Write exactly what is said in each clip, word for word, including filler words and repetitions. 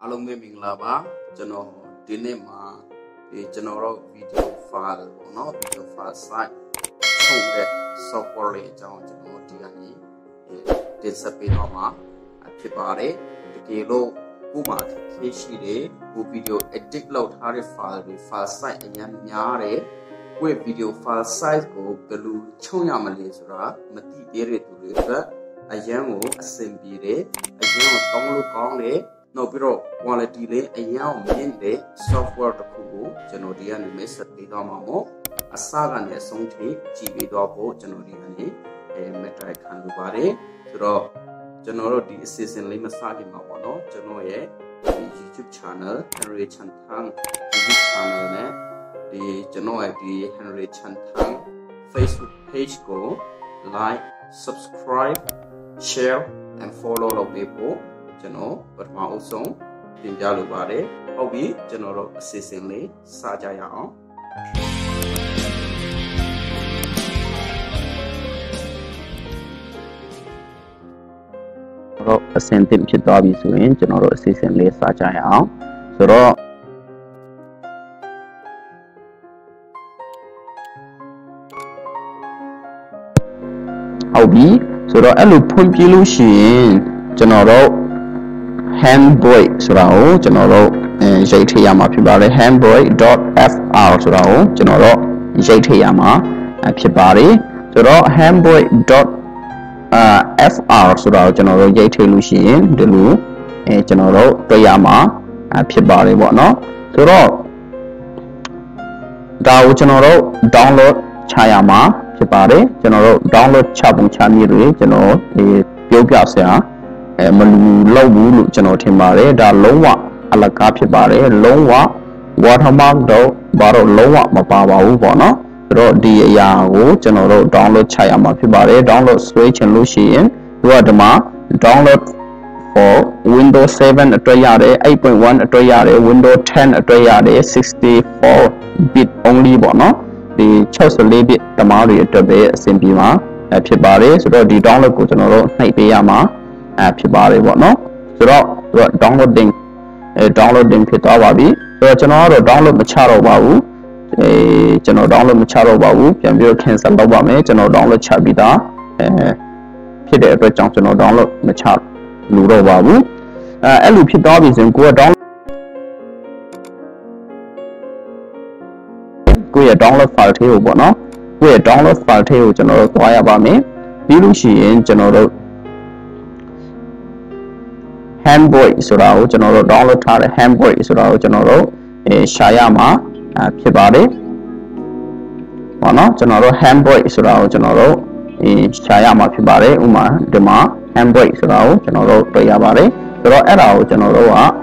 Along with Minglaba, General Dinema, the general video file, or not video file site, so that software down General Diani, Disapinoma, Pipare, the Kilo, Uma, Kishide, who video edit load hard file with file site and Yare, where video file size go below Choyamalisra, Mati area to river, a young assembly, a young download on no bureau quality lay a young main day software to cool Genodian miss at the Domamo a saga ne song take G B Dopo Genodiani a metric handubare to Genoro the season limasaki mamono Genoe the YouTube channel Henry Chantang YouTube channel the Genoa the Henry Chantang Facebook page go like subscribe share and follow the people General, but my own song, in Jalubare, Hobby, General Assistantly, Sajaya. Assenting to Dobby Swin, General Assistantly, Sajaya. So, Hobby, so the Alupu Pilushin, General. Handboy surao general jaythayama phibare handboy dot f r surao general jaythayama phibare suro handboy dot f r surao general jaythay lu shi yin dilu e general tayama phibare bo no suro da general download chayama phibare general download cha bung cha mi re general e pyo pya sya Malu Low General Timare, da Lowa, Alakapi Bare, Lowa, Watermark do, Baro Lowa, Mapava Ubona, Ro Dia Yago, General download Chayama Pibare, download Switch and Lucian, Ruadama, download for Windows seven at Toyare, eight point one at Toyare, Windows ten at Toyare, sixty-four bit only Bono, the Chosely bit Tamari at Tobe, Simpima, at Pibare, so the download go general, Nipayama. Phibare what no so downloading downloading Pitawabi so channel download Macharo Babu a channel download Macharo Babu can be cancel Obama channel download Chabida Pide junction download Machar Luro Babu Elu Pitabi and go down go download file tail bono go download file tail general Guayabame Bilushi in general Handboy surao general download thare handboy surao general shayama phibare bono general handboy surao general shayama phibare uma dema handboy surao general toyabare suro era general wa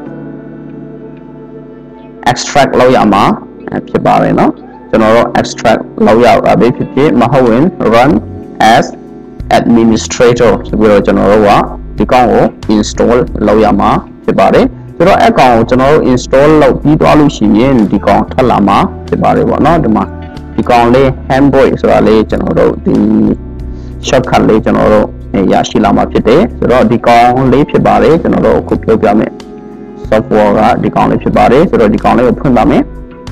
extract loyama phibare no general extract loya abe phiphi mahawin run as administrator so general wa the account install Loyama Pibare. So the account general install Low Pidalu Shin, the account Talama Pibare, not the ma. The account lay handboy, so I lay general the shortcut lay general Yashilama Pite. So the account lay Pibare, general Kupyame software, the account lay Pibare, so the account lay open Bame.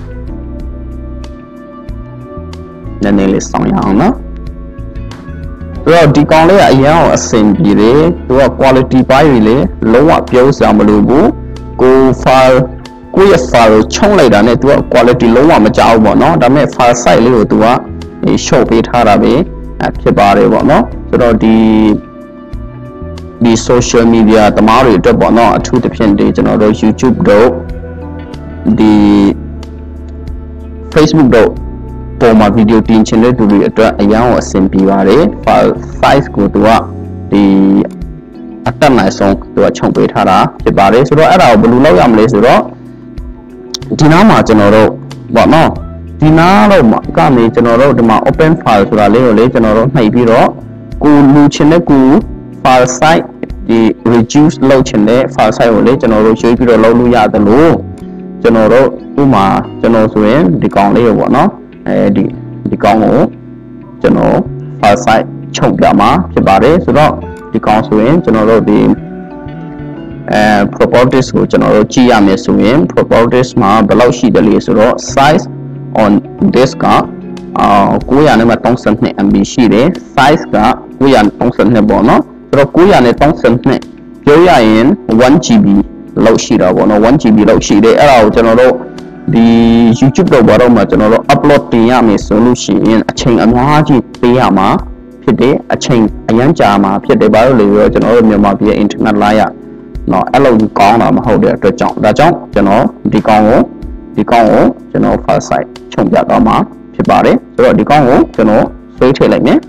The name is Songyana. Well, the only a young assembly to a quality by relay, low up your Samalubu, go file, go file, chong later to a quality low up Majao, no, that may file side little to a show bit harabe at Kibare, no, so the the social media, the Mario, the Bono, two different general YouTube, though, the Facebook, though. For my video team channel to be a young assembly file size go to the Atana song to a chunk with Hara, the Bare, so I blue low yam laser. Dinama general, but no, Dinaro Gami general, the open file to a leo general, maybe raw, go luchine file site, the reduced low chine file site general, show you low luya the low general Uma, general Swin, the Gong Leo, no. The the Congo, general, file site, Chogama, Pibare, so the council in general the uh, properties ကိုကျွန်တော်တို့ကြည့်ရမယ်ဆိုရင် properties မှာဘယ်လောက်ရှိတယ်လဲဆိုတော့ size on this ကအာnine hundred thirty-two เอ็ม บี ရှိတယ် size ကnine hundred thirty-twoပေါ့နော်ဆိုတော့nine hundred thirty-twoပြောရရင်one G B လောက်ရှိတာပေါ့နော်one G B လောက်ရှိတယ်အဲ့ဒါကိုကျွန်တော်တို့ဒီ YouTube တော့ဘာတော့မှကျွန်တော်တို့ upload တင်ရမယ်ဆိုလို့ရှိရင်အချိန်အများကြီးပေးရမှာဖြစ်တယ်အချိန်အရန်ကြာမှာဖြစ်တယ်ဘာလို့လဲဆိုတော့ကျွန်တော်တို့မြန်မာပြည် internet လာရနော်အဲ့လိုကောင်းတာမဟုတ်တဲ့အတွက်ကြောင့်ဒါကြောင့်ကျွန်တော်ဒီကောင်းကိုဒီကောင်းကိုကျွန်တော် first site ခြုံပြသွားမှာဖြစ်ပါတယ်ဆိုတော့ဒီကောင်းကိုကျွန်တော်ဆွဲထည့်လိုက်မယ်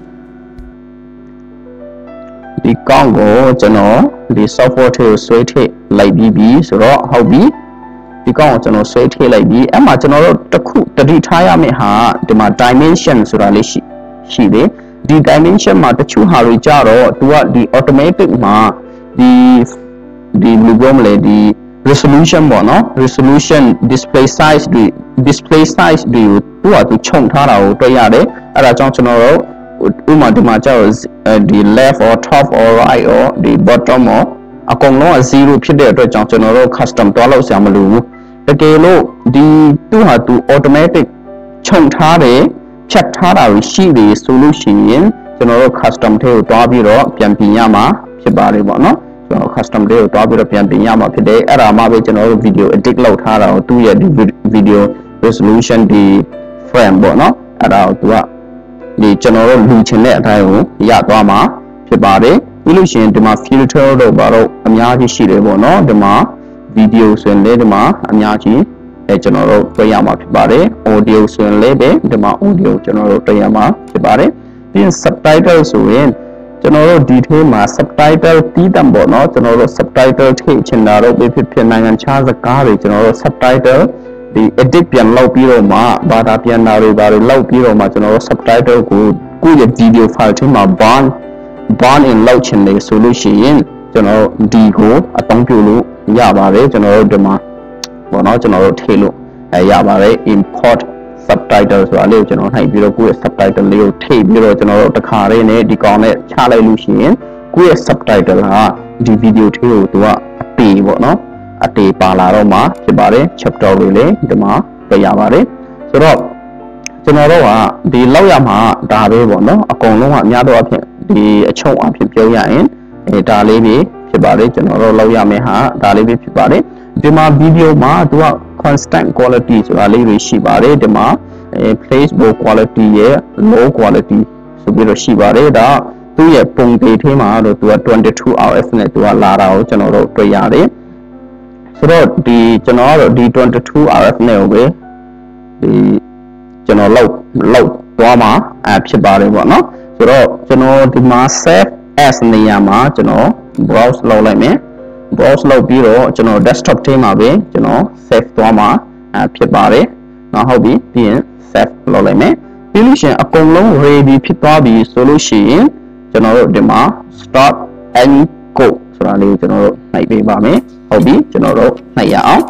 ဒီကောင်းကိုကျွန်တော်ဒီ software ထဲကိုဆွဲထည့်လိုက်ပြီးပြီဆိုတော့ဟုတ်ပြီဒီကောင်းကိုကျွန်တော်ဆွဲထည့်လိုက်ပြီးအဲ့မှာကျွန်တော်တို့တစ်ခုတတိထားရမယ့်ဟာဒီမှာ dimension ဆိုတာလေးရှိရှိတယ်ဒီ dimension မှာတချို့ဟာတွေကြတော့ तू ကဒီ automatic မှာဒီဒီဘယ်လိုပြောမလဲဒီ resolution ပေါ့နော် resolution display size တွေ display size တွေကို तू က तू ခြုံထားတာကိုတွေ့ရတယ်အဲ့ဒါကြောင့်ကျွန်တော်တို့ဥပမာဒီမှာကျတော့ဒီ left or top or right or ဒီ bottom or အကုန်လုံးကzeroဖြစ်တဲ့အတွက်ကြောင့်ကျွန်တော်တို့ custom တွားလို့ဆရာမလိုဘူးတကယ်လို့ဒီသူ့ဟာသူ automatic ခြုံထားတယ်ဖြတ်ထားတာရှိတယ်ဆိုလို့ရှိရင်ကျွန်တော်တို့ custom ထဲကိုတွားပြီးတော့ပြန်ပြင်ရမှာဖြစ်ပါတယ်ပေါ့နော်ကျွန်တော် custom ထဲကိုတွားပြီးတော့ပြန်ပြင်ရမှာဖြစ်တယ်အဲ့ဒါမှပဲကျွန်တော်တို့ video edit လုပ်ထားတာကိုသူ့ရဲ့ဒီ video resolution ဒီ frame ပေါ့နော်အဲ့ဒါကိုသူကဒီကျွန်တော်တို့လူချင်တဲ့အတိုင်းကိုရသွားမှာဖြစ်ပါတယ်ပြီးလို့ရှိရင်ဒီမှာ filter တို့ဘာလို့အများကြီးရှိတယ်ပေါ့နော်ဒီမှာ video ဆိုရင်လည်းဒီမှာအများကြီးအဲကျွန်တော်တို့တွေ့ရမှာဖြစ်ပါတယ် audio ဆိုရင်လည်းပဲဒီမှာ audio ကျွန်တော်တို့တွေ့ရမှာဖြစ်ပါတယ်ပြီးရင် subtitle ဆိုရင်ကျွန်တော်တို့ဒီထဲမှာ subtitle တီးတံပေါ့နော်ကျွန်တော်တို့ subtitle ထည့်ချင်တာတော့ဖြစ်ဖြစ်နိုင်ငံခြားစကားတွေကျွန်တော်တို့ subtitle ဒီ edit ပြန်လုပ်ပြီးတော့မှဘာသာပြန်တာတွေဘာတွေလုပ်ပြီးတော့မှကျွန်တော်တို့ subtitle ကိုကိုယ့်ရဲ့ video file ထဲမှာ burn burn in လုပ်ချင်တယ်ဆိုလို့ရှိရင်ကျွန်တော်တို့ဒီကိုအသုံးပြုလို့ရပါတယ်ကျွန်တော်တို့ဒီမှာပေါ့နော်ကျွန်တော်တို့ထည့်လို့အဲရပါတယ် import subtitle ဆိုတာလေးကိုကျွန်တော်နှိုက်ပြီးတော့ကိုယ့်ရဲ့ subtitle လေးကိုထည့်ပြီးတော့ကျွန်တော်တို့တစ်ခါလေးနဲ့ဒီကောင်နဲ့ချလိုက်လို့ရှိရင်ကိုယ့်ရဲ့ subtitle ဟာဒီ video ထဲကိုသူကအပေပေါ့နော်အတေပါလာတော့မှဖြစ်ပါတယ် chapter တွေလည်းဒီမှာတွေ့ရပါတယ်ဆိုတော့ကျွန်တော်တို့ကဒီလောက်ရမှာဒါပဲပေါ့နော်အကုန်လုံးကအများတော့အဖြစ်ဒီအချုံအဖြစ်ပြောရရင်အဲဒါလေးပဲဖြစ်ပါတယ်ကျွန်တော်တို့လောက်ရမယ်ဟာဒါလေးပဲဖြစ်ပါတယ်ဒီမှာ video မှာသူက constant quality ဆိုတာလေးတွေရှိပါတယ်ဒီမှာအဲ Facebook quality ရဲ့ low quality ဆိုပြီးတော့ရှိပါတယ်ဒါသူ့ရဲ့ပုံပေထဲမှာတော့သူကtwenty-two R F နဲ့သူကလာတာကိုကျွန်တော်တို့တွေ့ရတယ်ဆိုတော့ဒီကျွန်တော်ကတော့ဒီtwenty-two R F နဲ့ပဲဒီကျွန်တော်လောက်လောက်သွားမှာအဖြစ်ပါတယ်ပေါ့နော်ဆိုတော့ကျွန်တော်ဒီမှာ save as နေရာမှာကျွန်တော် browse လုပ်လိုက်မယ် browse လုပ်ပြီးတော့ကျွန်တော် desktop ထဲမှာပဲကျွန်တော် save သွားမှာအဖြစ်ပါတယ်နော်ဟုတ်ပြီပြီးရင် save လုပ်လိုက်မယ်ပြီးလို့ရှိရင်အကုန်လုံး ready ဖြစ်သွားပြီဆိုလို့ရှိရင်ကျွန်တော်တို့ဒီမှာ start and go ဆိုတာလေးကိုကျွန်တော်တို့နှိုက်ပေးပါမယ်ဟုတ်ပြီကျွန်တော်တို့နှိုက်ရအောင်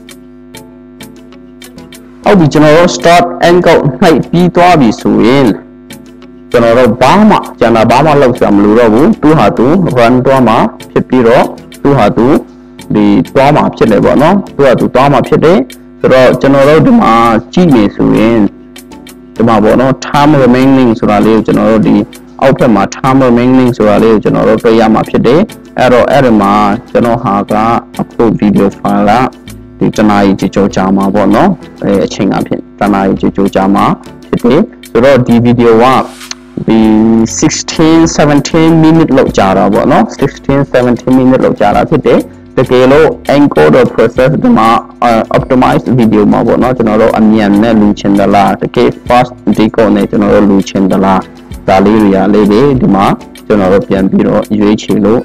ဟုတ်ပြီကျွန်တော်တို့ start and go နှိုက်ပြီးသွားပြီဆိုရင်ကျွန်တော်တို့ဘာမှကျန်တာဘာမှလုပ်စရာမလိုတော့ဘူးသူဟာသူ run သွားမှာဖြစ်ပြီးတော့သူဟာသူဒီသွားမှာဖြစ်တယ်ပေါ့နော်သူဟာသူသွားမှာဖြစ်တယ်ဆိုတော့ကျွန်တော်တို့ဒီမှာကြည့်နေဆိုရင်ဒီမှာပေါ့နော် time remaining ဆိုတာလေးကိုကျွန်တော်တို့ဒီအောက်ထပ်မှာ time remaining ဆိုတာလေးကိုကျွန်တော်တို့တွေ့ရမှာဖြစ်တယ်အဲ့တော့အဲ့ဒီမှာကျွန်တော်ဟာကအခု video file ကဒီတနားကြီးကြိုးကြာမှာပေါ့နော်အဲအချိန်အဖြစ်တနားကြီးကြိုးကြာမှာဖြစ်တယ်ဆိုတော့ဒီ video ကဒီ sixteen seventeen minute လောက်ကြာတာပေါ့နော်sixteen seventeen minute လောက်ကြာတာဖြစ်တယ်တကယ်လို့ encoder process ဒီမှာ optimize video မှာပေါ့နော်ကျွန်တော်တို့အမြန်နဲ့လူချင်သလားတကယ် fast decode နဲ့ကျွန်တော်တို့လူချင်သလားဒါလေးတွေအားလေးတွေဒီမှာကျွန်တော်တို့ပြန်ပြီးတော့ရွေးချယ်လို့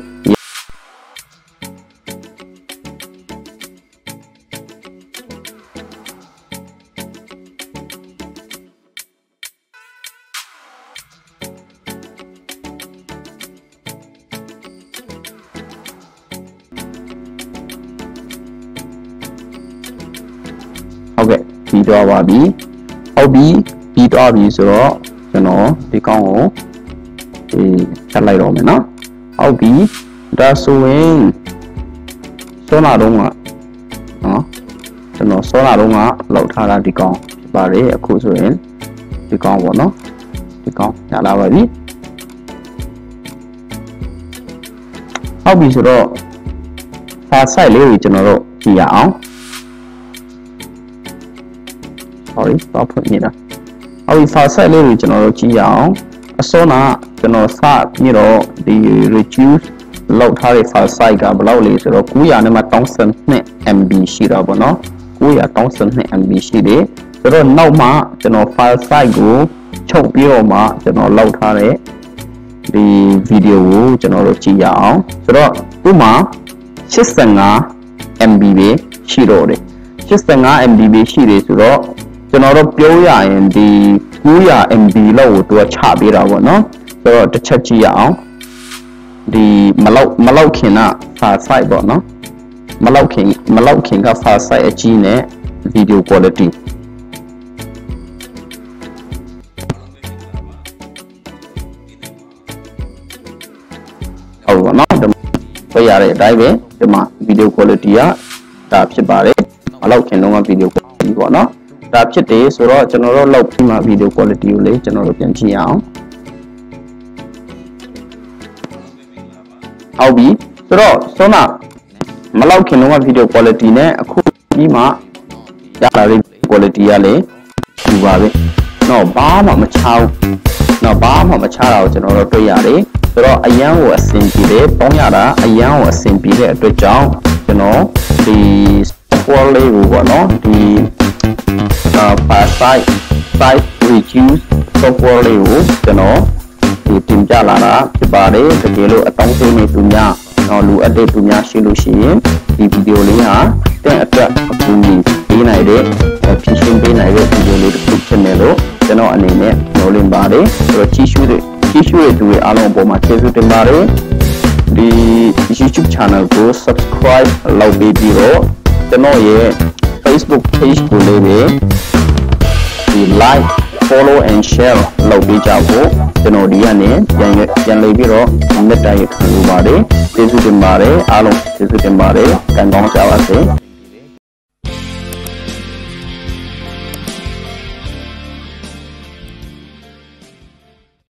ဟုတ်ကဲ့ပြီးတော့ပါပြီဟုတ်ပြီပြီးတော့ပြီဆိုတော့ကျွန်တော်ဒီကောင်းကိုဒီဖြတ်လိုက်တော့မယ်နော်ဟုတ်ပြီဒါဆိုရင်စောနာတော့ကနော်ကျွန်တော်စောနာတော့ကလောက်ထားတာဒီကောင်ဖြစ်ပါတယ်အခုဆိုရင်ဒီကောင်ပေါ့နော်ဒီကောင်ရလာပါပြီဟုတ်ပြီဆိုတော့ file site လေးကိုကျွန်တော်တို့ကြည့်ရအောင် sorry တော့ဖွင့်နေတာဟုတ်ပြီ file site လေးကိုကျွန်တော်တို့ကြည့်ရအောင်အစောနာကျွန်တော်စပြီးတော့ဒီ reduce လောက်ထားတဲ့ file size ကဘယ်လောက်လဲဆိုတော့nine hundredနဲ့ one thousand two M B ရှိတာပေါ့နော်nine hundred one thousand two M B ရှိတယ်ဆိုတော့နောက်မှကျွန်တော် file size ကိုချုပ်ပြီးတော့မှကျွန်တော်လောက်ထားတဲ့ဒီ video ကိုကျွန်တော်တို့ကြည့်ရအောင်ဆိုတော့ဥပမာeighty-five M B ပဲရှိတော့တယ်eighty-five M B ပဲရှိတယ်ဆိုတော့ကျွန်တော်တို့ပြောရရင်ဒီnine hundred M B လောက်ကိုသူကချပေးတာပေါ့နော်ဆိုတော့တစ်ချက်ကြည့်ရအောင်ဒီမလောက်မလောက်ခင်က file size ပေါ့နော်မလောက်ခင်မလောက်ခင်က file size အကြီးနဲ့ video quality ဟုတ်ပါနော်ပြရတဲ့အတိုင်းပဲဒီမှာ video quality ကဒါဖြစ်ပါတယ်မလောက်ခင်တော့ video quality ပေါ့နော်ဒါဖြစ်တယ်ဆိုတော့ကျွန်တော်တို့လောက်ပြီးမှ video quality ကိုလေကျွန်တော်တို့ပြန်ကြည့်ရအောင်ဟုတ်ပြီဆိုတော့စောနာမလောက်ခင်တော့ video quality နဲ့အခုပြီးမှရလာတဲ့ quality ကလည်းဒီပါပဲတော့ဘာမှမချောင်းတော့ဘာမှမချတာကိုကျွန်တော်တို့တွေ့ရတယ်ဆိုတော့အရန်ကိုအဆင်ပြေတယ်ပေါင်းရတာအရန်ကိုအဆင်ပြေတဲ့အတွက်ကြောင့်ကျွန်တော်ဒီ software လေးကိုပေါ့နော်ဒီ file size size reduce software လေးကိုကျွန်တော်ဒီတင်ပြလာတာဖြစ်ပါတယ်တကယ်လို့အတောင်းသေးနေသူများတော့လူအပ်တဲ့သူများရှိလို့ရှိရင်ဒီဗီဒီယိုလေးဟာတဲ့အတွက်အကူအညီပေးနိုင်တဲ့ဖြည့်ရှင်းပေးနိုင်တဲ့ဗီဒီယိုလေးတစ်ခုဖြစ်နေလို့ကျွန်တော်အနေနဲ့ညှို့လင့်ပါတယ်ဆိုတော့ကြီးရှုတဲ့ကြီးရှုတဲ့သူတွေအားလုံးအပေါ်မှာကျေးဇူးတင်ပါတယ်ဒီ YouTube channel ကို subscribe လုပ်ပြီးပြီးတော့ကျွန်တော်ရဲ့ Facebook page ကိုလည်းပဲဒီ like follow and share လုပ်ပေးကြဖို့ကျွန်တော်ဒီကနေပြန်ပြန်လေးပြီးတော့မြတ်တရခံလိုပါတယ်ကျေးဇူးတင်ပါတယ်အားလုံးကျေးဇူးတင်ပါတယ်ကံကောင်းကြပါစေ